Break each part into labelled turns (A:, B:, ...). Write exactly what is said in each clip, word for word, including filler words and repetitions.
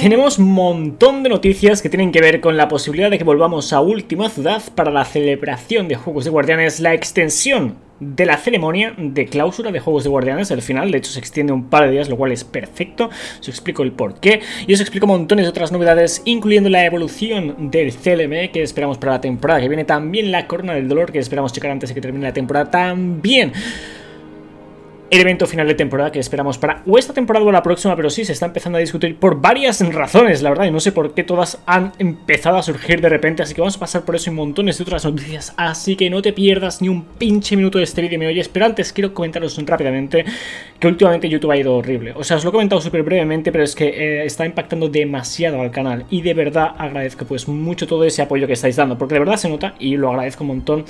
A: Tenemos un montón de noticias que tienen que ver con la posibilidad de que volvamos a Última Ciudad para la celebración de Juegos de Guardianes, la extensión de la ceremonia de clausura de Juegos de Guardianes, el final, de hecho se extiende un par de días, lo cual es perfecto. Os explico el porqué y os explico montones de otras novedades, incluyendo la evolución del C L M que esperamos para la temporada que viene, también la Corona del Dolor que esperamos checar antes de que termine la temporada, también el evento final de temporada que esperamos para o esta temporada o la próxima, pero sí, se está empezando a discutir por varias razones, la verdad, y no sé por qué todas han empezado a surgir de repente, así que vamos a pasar por eso y montones de otras noticias, así que no te pierdas ni un pinche minuto de este vídeo, me oyes, pero antes quiero comentaros rápidamente que últimamente YouTube ha ido horrible, o sea, os lo he comentado súper brevemente, pero es que eh, está impactando demasiado al canal, y de verdad agradezco pues mucho todo ese apoyo que estáis dando, porque de verdad se nota, y lo agradezco un montón,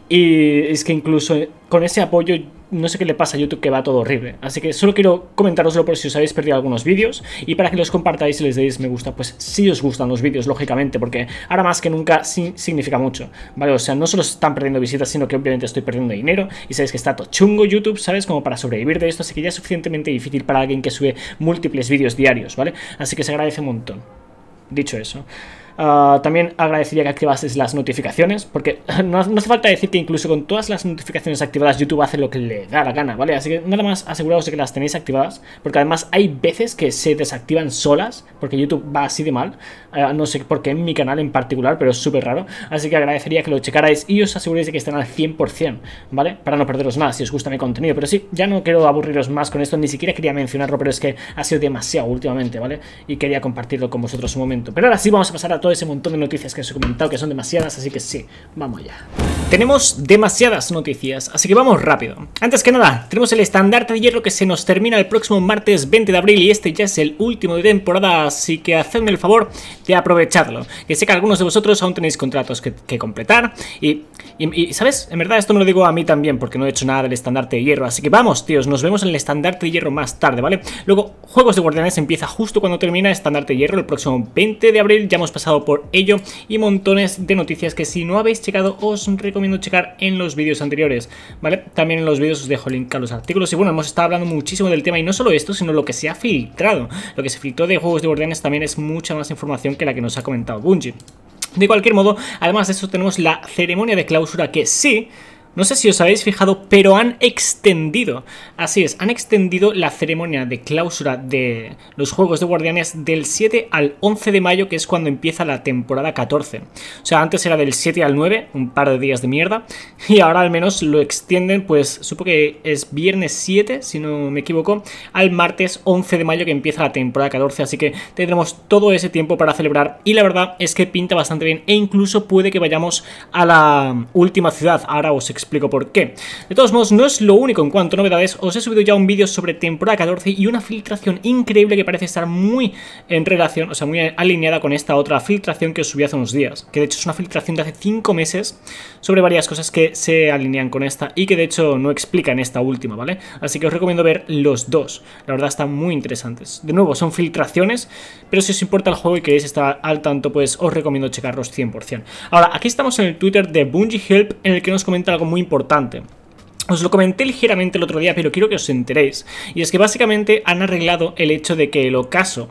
A: y es que incluso con ese apoyo no sé qué le pasa a YouTube, que va todo horrible. Así que solo quiero comentároslo por si os habéis perdido algunos vídeos y para que los compartáis y les deis me gusta, pues si os gustan los vídeos, lógicamente, porque ahora más que nunca sí significa mucho, ¿vale? O sea, no solo están perdiendo visitas, sino que obviamente estoy perdiendo dinero y sabéis que está todo chungo YouTube, ¿sabes? Como para sobrevivir de esto, así que ya es suficientemente difícil para alguien que sube múltiples vídeos diarios, ¿vale? Así que se agradece un montón. Dicho eso, Uh, también agradecería que activases las notificaciones, porque no, no hace falta decir que incluso con todas las notificaciones activadas YouTube hace lo que le da la gana, ¿vale? Así que nada más aseguraos de que las tenéis activadas, porque además hay veces que se desactivan solas, porque YouTube va así de mal, uh, no sé por qué en mi canal en particular, pero es súper raro, así que agradecería que lo checarais y os aseguréis de que estén al cien por cien, ¿vale? Para no perderos nada si os gusta mi contenido, pero sí, ya no quiero aburriros más con esto, ni siquiera quería mencionarlo, pero es que ha sido demasiado últimamente, ¿vale? Y quería compartirlo con vosotros un momento, pero ahora sí vamos a pasar a todo ese montón de noticias que os he comentado, que son demasiadas, así que sí, vamos allá. Tenemos demasiadas noticias, así que vamos rápido. Antes que nada, tenemos el estandarte de hierro que se nos termina el próximo martes veinte de abril y este ya es el último de temporada, así que hacedme el favor de aprovecharlo, que sé que algunos de vosotros aún tenéis contratos que, que completar y, y, y, ¿sabes? En verdad esto me lo digo a mí también porque no he hecho nada del estandarte de hierro, así que vamos, tíos, nos vemos en el estandarte de hierro más tarde, ¿vale? Luego, Juegos de Guardianes empieza justo cuando termina estandarte de hierro el próximo veinte de abril, ya hemos pasado por ello y montones de noticias que si no habéis checado os recomiendo checar en los vídeos anteriores, ¿vale? También en los vídeos os dejo el link a los artículos y bueno, hemos estado hablando muchísimo del tema y no solo esto, sino lo que se ha filtrado. Lo que se filtró de Juegos de Guardianes también es mucha más información que la que nos ha comentado Bungie. De cualquier modo, además de eso tenemos la ceremonia de clausura que sí, no sé si os habéis fijado, pero han extendido, así es, han extendido la ceremonia de clausura de los Juegos de Guardianes del siete al once de mayo, que es cuando empieza la temporada catorce. O sea, antes era del siete al nueve, un par de días de mierda, y ahora al menos lo extienden, pues supongo que es viernes siete, si no me equivoco, al martes once de mayo que empieza la temporada catorce, así que tendremos todo ese tiempo para celebrar, y la verdad es que pinta bastante bien, e incluso puede que vayamos a la última ciudad, ahora os explico explico por qué. De todos modos, no es lo único en cuanto a novedades, os he subido ya un vídeo sobre temporada catorce y una filtración increíble que parece estar muy en relación, o sea, muy alineada con esta otra filtración que os subí hace unos días, que de hecho es una filtración de hace cinco meses sobre varias cosas que se alinean con esta y que de hecho no explican esta última, ¿vale? Así que os recomiendo ver los dos, la verdad están muy interesantes. De nuevo, son filtraciones, pero si os importa el juego y queréis estar al tanto, pues os recomiendo checarlos cien por cien. Ahora, aquí estamos en el Twitter de Bungie Help, en el que nos comenta algo muy muy importante. Os lo comenté ligeramente el otro día, pero quiero que os enteréis. Y es que básicamente han arreglado el hecho de que el ocaso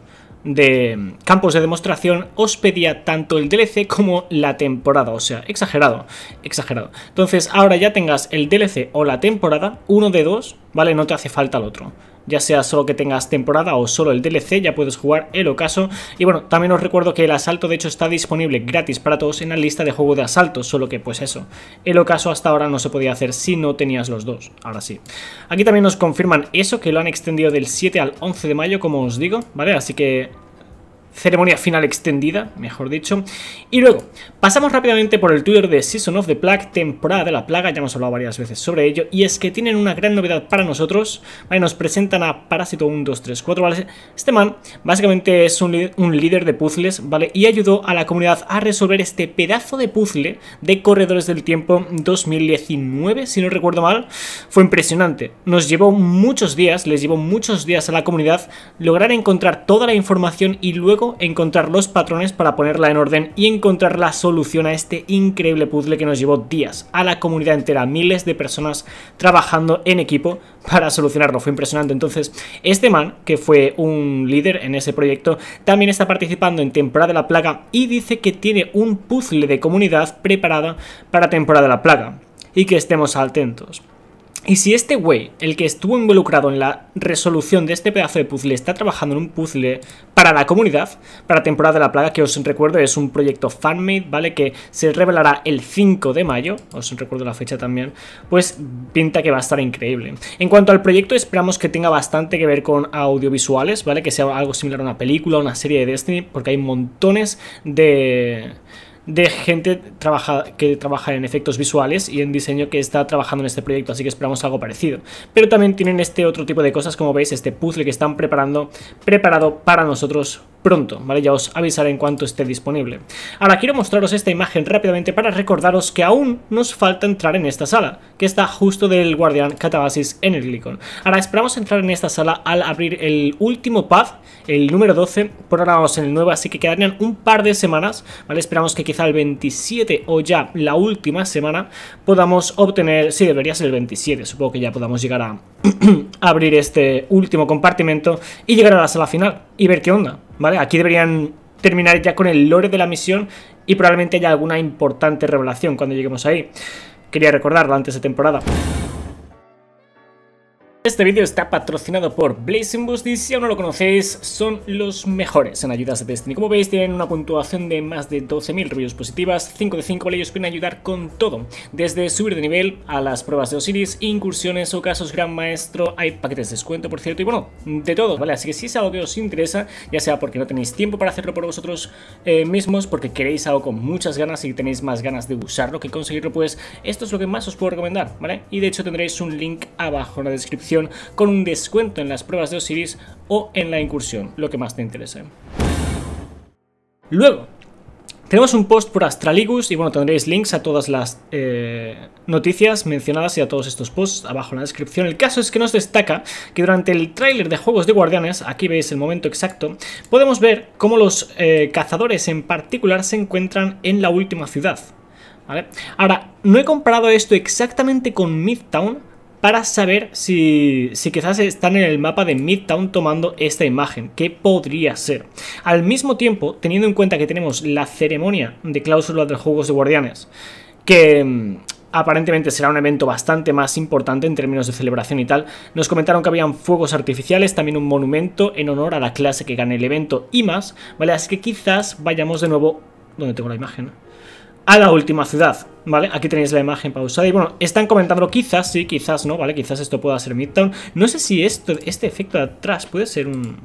A: de campos de demostración os pedía tanto el D L C como la temporada, o sea, exagerado, exagerado. Entonces ahora ya tengas el D L C o la temporada, uno de dos, ¿vale? No te hace falta el otro. Ya sea solo que tengas temporada o solo el D L C, ya puedes jugar el ocaso. Y bueno, también os recuerdo que el asalto de hecho está disponible gratis para todos en la lista de juego de asalto, solo que pues eso, el ocaso hasta ahora no se podía hacer si no tenías los dos, ahora sí. Aquí también nos confirman eso, que lo han extendido del siete al once de mayo, como os digo, ¿vale? Así que ceremonia final extendida, mejor dicho. Y luego, pasamos rápidamente por el Twitter de Season of the Plague, temporada de la plaga, ya hemos hablado varias veces sobre ello, y es que tienen una gran novedad para nosotros, ¿vale? Nos presentan a Parásito uno, dos, tres, cuatro, ¿vale? Este man básicamente es un, un líder de puzzles, ¿vale? Y ayudó a la comunidad a resolver este pedazo de puzzle de Corredores del Tiempo dos mil diecinueve, si no recuerdo mal. Fue impresionante, nos llevó muchos días, les llevó muchos días a la comunidad lograr encontrar toda la información y luego luego encontrar los patrones para ponerla en orden y encontrar la solución a este increíble puzzle que nos llevó días, a la comunidad entera, miles de personas trabajando en equipo para solucionarlo. Fue impresionante. Entonces, este man, que fue un líder en ese proyecto, también está participando en Temporada de la Plaga y dice que tiene un puzzle de comunidad preparada para Temporada de la Plaga y que estemos atentos. Y si este güey, el que estuvo involucrado en la resolución de este pedazo de puzzle, está trabajando en un puzzle para la comunidad, para Temporada de la Plaga, que os recuerdo es un proyecto fanmade, ¿vale? Que se revelará el cinco de mayo, os recuerdo la fecha también, pues pinta que va a estar increíble. En cuanto al proyecto, esperamos que tenga bastante que ver con audiovisuales, ¿vale? Que sea algo similar a una película, una serie de Destiny, porque hay montones de... de gente trabaja, que trabaja en efectos visuales y en diseño que está trabajando en este proyecto, así que esperamos algo parecido. Pero también tienen este otro tipo de cosas, como veis, este puzzle que están preparando, preparado para nosotros pronto, ¿vale? Ya os avisaré en cuanto esté disponible. Ahora quiero mostraros esta imagen rápidamente para recordaros que aún nos falta entrar en esta sala, que está justo del guardián Catabasis en el Glicon. Ahora esperamos entrar en esta sala al abrir el último pub, el número doce, por ahora vamos en el nueve, así que quedarían un par de semanas, ¿vale? Esperamos que quizá el veintisiete o ya la última semana podamos obtener, sí, debería ser el veintisiete, supongo que ya podamos llegar a abrir este último compartimento y llegar a la sala final y ver qué onda, ¿vale? Aquí deberían terminar ya con el lore de la misión y probablemente haya alguna importante revelación cuando lleguemos ahí. Quería recordarlo antes de temporada. Este vídeo está patrocinado por Blazing Boost y si aún no lo conocéis, son los mejores en ayudas de Destiny. Como veis, tienen una puntuación de más de doce mil reviews positivas, cinco de cinco, ¿vale? Ellos pueden ayudar con todo, desde subir de nivel a las pruebas de Osiris, incursiones o casos Gran Maestro, hay paquetes de descuento, por cierto, y bueno, de todo, ¿vale? Así que si es algo que os interesa, ya sea porque no tenéis tiempo para hacerlo por vosotros eh, mismos, porque queréis algo con muchas ganas y tenéis más ganas de usarlo que conseguirlo, pues esto es lo que más os puedo recomendar, ¿vale? Y de hecho tendréis un link abajo en la descripción con un descuento en las pruebas de Osiris o en la incursión, lo que más te interese. Luego, tenemos un post por Astraligus y bueno, tendréis links a todas las eh, noticias mencionadas y a todos estos posts abajo en la descripción. El caso es que nos destaca que durante el tráiler de Juegos de Guardianes, aquí veis el momento exacto, podemos ver cómo los eh, cazadores en particular se encuentran en la última ciudad, ¿vale? Ahora, no he comparado esto exactamente con Midtown para saber si, si quizás están en el mapa de Midtown tomando esta imagen, que podría ser. Al mismo tiempo, teniendo en cuenta que tenemos la ceremonia de cláusula de Juegos de Guardianes, que mmm, aparentemente será un evento bastante más importante en términos de celebración y tal, nos comentaron que habían fuegos artificiales, también un monumento en honor a la clase que gane el evento y más, ¿vale? Así que quizás vayamos de nuevo... ¿Dónde tengo la imagen? A la última ciudad, ¿vale? Aquí tenéis la imagen pausada y bueno, están comentándolo, quizás sí, quizás no, ¿vale? Quizás esto pueda ser Midtown. No sé si esto, este efecto de atrás puede ser un...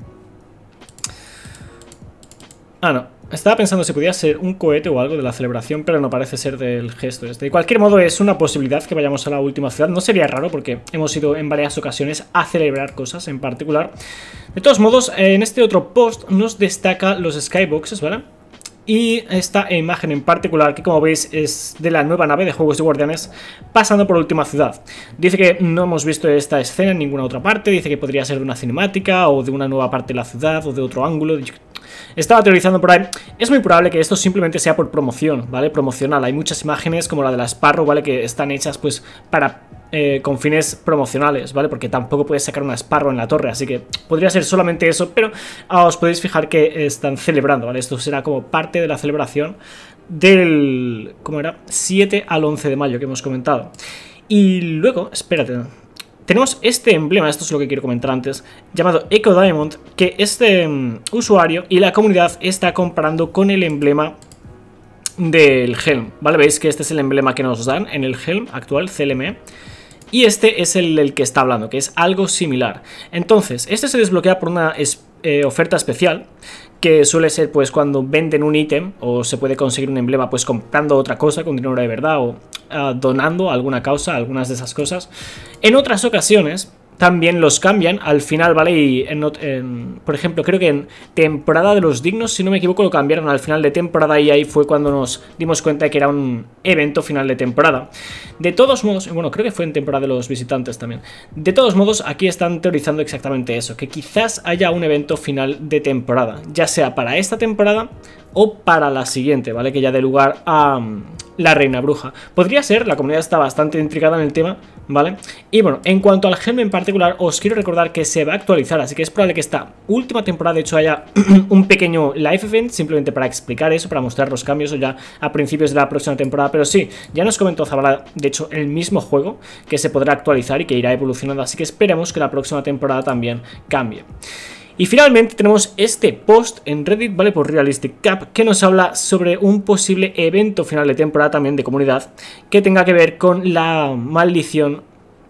A: Ah, no. Estaba pensando si podía ser un cohete o algo de la celebración, pero no parece ser del gesto este. De cualquier modo, es una posibilidad que vayamos a la última ciudad. No sería raro porque hemos ido en varias ocasiones a celebrar cosas en particular. De todos modos, en este otro post nos destaca los skyboxes, ¿vale? Y esta imagen en particular, que como veis es de la nueva nave de Juegos de Guardianes pasando por última ciudad. Dice que no hemos visto esta escena en ninguna otra parte, dice que podría ser de una cinemática o de una nueva parte de la ciudad o de otro ángulo. Estaba teorizando por ahí. Es muy probable que esto simplemente sea por promoción, ¿vale? Promocional. Hay muchas imágenes como la de la Sparrow, ¿vale? Que están hechas pues para... Eh, con fines promocionales, ¿vale? Porque tampoco puedes sacar una Sparrow en la torre, así que podría ser solamente eso, pero ah, os podéis fijar que están celebrando, ¿vale? Esto será como parte de la celebración del... ¿cómo era? siete al once de mayo que hemos comentado. Y luego, espérate, tenemos este emblema, esto es lo que quiero comentar antes, llamado Echo Diamond, que este um, usuario y la comunidad está comparando con el emblema del Helm, ¿vale? Veis que este es el emblema que nos dan en el Helm actual, C L M E. Y este es el, el que está hablando, que es algo similar. Entonces, este se desbloquea por una es, eh, oferta especial, que suele ser pues cuando venden un ítem, o se puede conseguir un emblema pues comprando otra cosa con dinero de verdad, o uh, donando a alguna causa, algunas de esas cosas. En otras ocasiones también los cambian al final, ¿vale? Y en, en, por ejemplo, creo que en temporada de los dignos, si no me equivoco, lo cambiaron al final de temporada y ahí fue cuando nos dimos cuenta de que era un evento final de temporada. De todos modos, bueno, creo que fue en temporada de los visitantes también. De todos modos, aquí están teorizando exactamente eso, que quizás haya un evento final de temporada, ya sea para esta temporada o para la siguiente, ¿vale? Que ya dé lugar a um, la Reina Bruja. Podría ser, la comunidad está bastante intrigada en el tema, ¿vale? Y bueno, en cuanto al Helm en particular, os quiero recordar que se va a actualizar, así que es probable que esta última temporada, de hecho, haya un pequeño live event, simplemente para explicar eso, para mostrar los cambios, o ya a principios de la próxima temporada. Pero sí, ya nos comentó Zabala, de hecho, el mismo juego, que se podrá actualizar y que irá evolucionando, así que esperemos que la próxima temporada también cambie. Y finalmente tenemos este post en Reddit, ¿vale? Por Realistic Cap, que nos habla sobre un posible evento final de temporada también de comunidad que tenga que ver con la maldición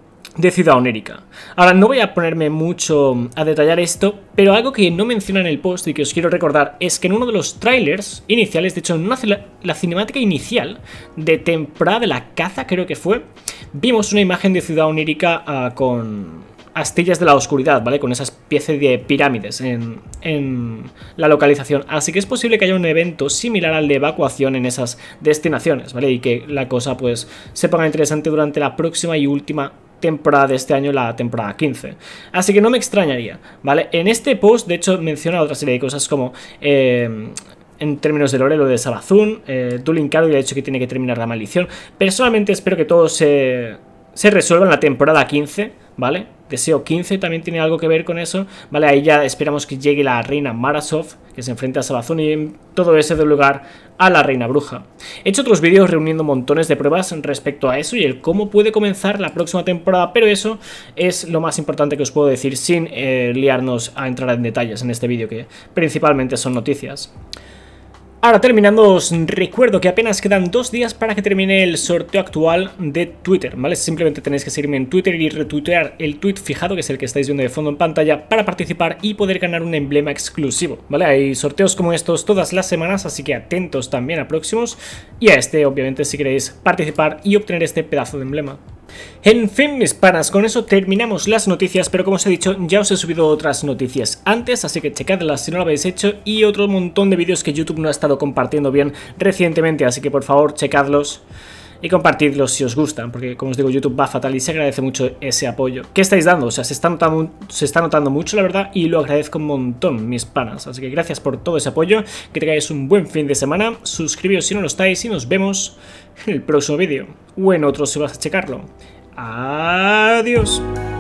A: de Ciudad Onérica. Ahora, no voy a ponerme mucho a detallar esto, pero algo que no menciona en el post y que os quiero recordar es que en uno de los trailers iniciales, de hecho en una, la cinemática inicial de temporada de la caza, creo que fue, vimos una imagen de Ciudad Onérica uh, con astillas de la oscuridad, ¿vale? Con esa especie de pirámides en, en la localización. Así que es posible que haya un evento similar al de evacuación en esas destinaciones, ¿vale? Y que la cosa pues se ponga interesante durante la próxima y última temporada de este año, la temporada quince. Así que no me extrañaría, ¿vale? En este post, de hecho, menciona otra serie de cosas como Eh, en términos de lore, lo de Sabazun, eh, Dueling Caro y el hecho que tiene que terminar la maldición. Personalmente espero que todo se, se resuelva en la temporada quince, ¿vale? Deseo quince también tiene algo que ver con eso, ¿vale? Ahí ya esperamos que llegue la reina Marasov, que se enfrenta a Sabazun, y todo ese de lugar a la Reina Bruja. He hecho otros vídeos reuniendo montones de pruebas respecto a eso y el cómo puede comenzar la próxima temporada, pero eso es lo más importante que os puedo decir sin eh, liarnos a entrar en detalles en este vídeo, que principalmente son noticias. Ahora, terminando, os recuerdo que apenas quedan dos días para que termine el sorteo actual de Twitter, ¿vale? Simplemente tenéis que seguirme en Twitter y retuitear el tweet fijado, que es el que estáis viendo de fondo en pantalla, para participar y poder ganar un emblema exclusivo, ¿vale? Hay sorteos como estos todas las semanas, así que atentos también a próximos y a este, obviamente, si queréis participar y obtener este pedazo de emblema. En fin, mis panas, con eso terminamos las noticias, pero como os he dicho, ya os he subido otras noticias antes, así que checadlas si no lo habéis hecho, y otro montón de vídeos que YouTube no ha estado compartiendo bien recientemente, así que por favor checadlos y compartidlos si os gustan, porque como os digo, YouTube va fatal y se agradece mucho ese apoyo que estáis dando. O sea, se está notando, se está notando mucho, la verdad, y lo agradezco un montón, mis panas. Así que gracias por todo ese apoyo, que tengáis un buen fin de semana, suscribíos si no lo estáis y nos vemos en el próximo vídeo, o en otro si vas a checarlo. Adiós.